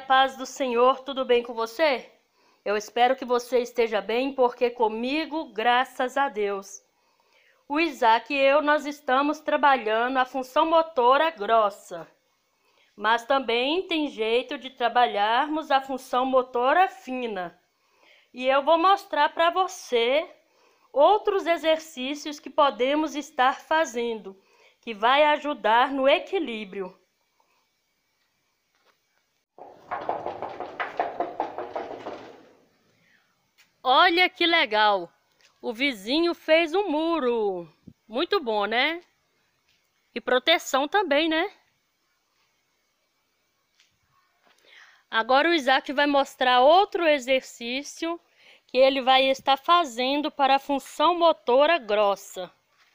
paz do Senhor, tudo bem com você? Eu espero que você esteja bem, porque comigo, graças a Deus. O Isaac e eu, nós estamos trabalhando a função motora grossa, mas também tem jeito de trabalharmos a função motora fina. E eu vou mostrar para você outros exercícios que podemos estar fazendo, que vai ajudar no equilíbrio. Olha que legal! O vizinho fez um muro. Muito bom, né? E proteção também, né? Agora o Isaac vai mostrar outro exercício que ele vai estar fazendo para a função motora grossa.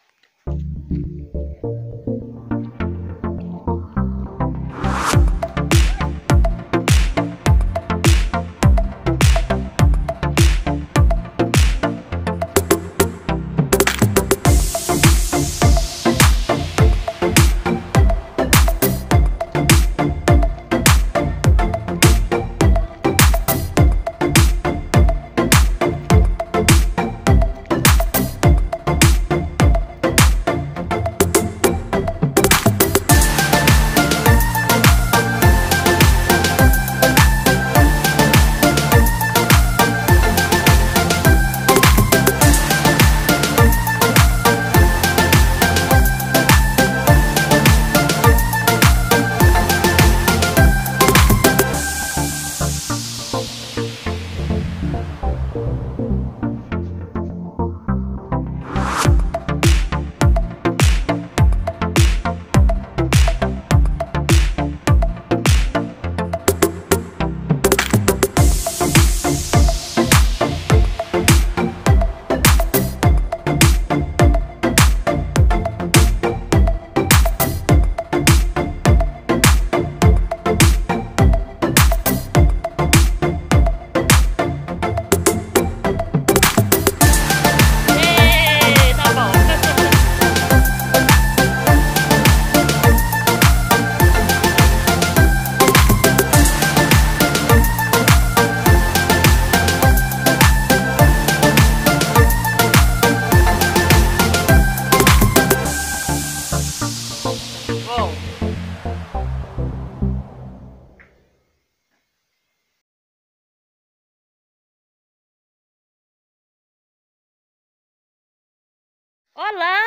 Olá!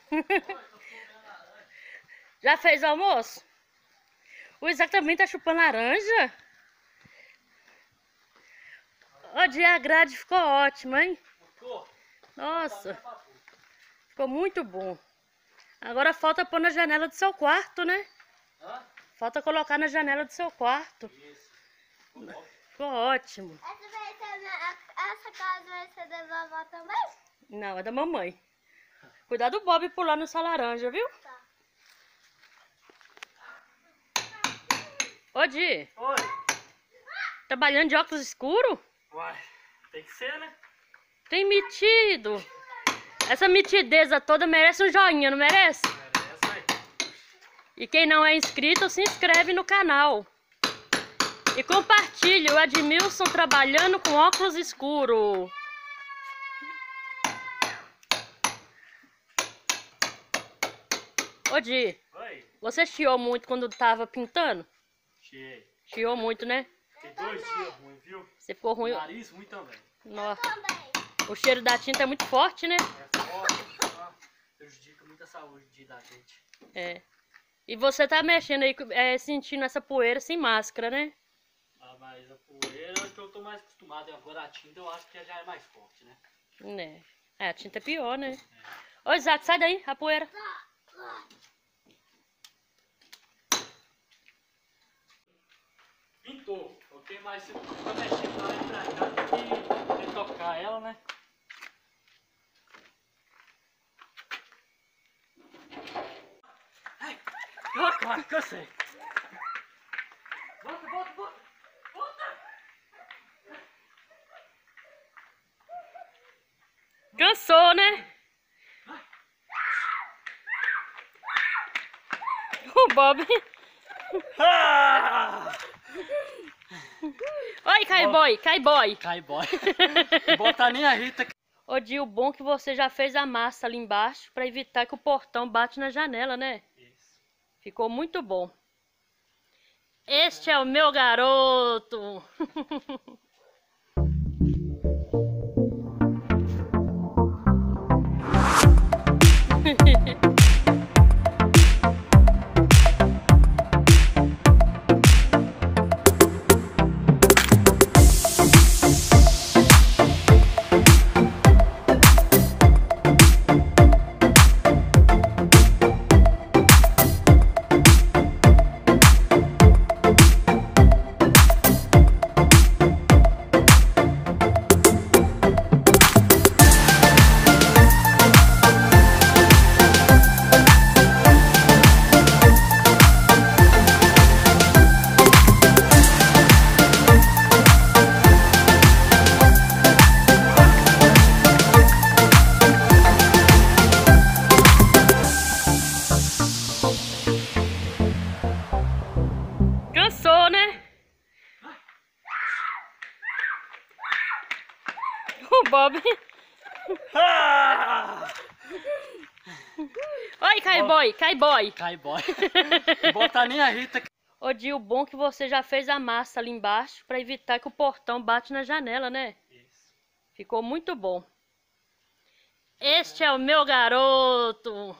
Já fez o almoço? O Isaac também tá chupando laranja? O dia a grade ficou ótima, hein? Nossa! Ficou muito bom. Agora falta pôr na janela do seu quarto, né? Falta colocar na janela do seu quarto. Ficou ótimo. Essa casa vai ser da vovó também? Não, é da mamãe. Cuidado do Bob pular nessa laranja, viu? Tá. Ô, Di. Oi. Trabalhando de óculos escuros? Uai, tem que ser, né? Tem metido. Essa metideza toda merece um joinha, não merece? Merece, aí. E quem não é inscrito, se inscreve no canal. E compartilhe o Edmilson trabalhando com óculos escuros. Ô, Di, Oi. você chiou muito quando tava pintando? Cheio. Chiou muito, né? Tem 2 dias ruim, viu? Você ficou ruim. Nariz ruim também. Nossa. Também. O cheiro da tinta é muito forte, né? É forte, prejudica muito a saúde da gente. É. E você tá mexendo aí, sentindo essa poeira sem máscara, né? Ah, mas a poeira é que eu tô mais acostumado. Agora a tinta eu acho que já é mais forte, né? Né. É, a tinta é pior, né? Ô, Isaac, sai daí, a poeira. Pintou. Eu tenho mais se pra mexer pra lá e pra cá do que tocar ela, né? Ai, claro que eu sei. Volta, volta, volta. Volta. Cansou, né? O Bob. Ah! Oi, Caiboy, Caiboy. Caiboy. Não botar nem a Rita. Ô, Dio, bom que você já fez a massa ali embaixo para evitar que o portão bate na janela, né? Isso. Ficou muito bom. Este é o meu garoto. Cansou, né? O Bob. Oi, Caiboy, Caiboy. Caiboy. Não botar nem a Rita. Ô, Dio, bom que você já fez a massa ali embaixo para evitar que o portão bate na janela, né? Isso. Ficou muito bom. Este é o meu garoto.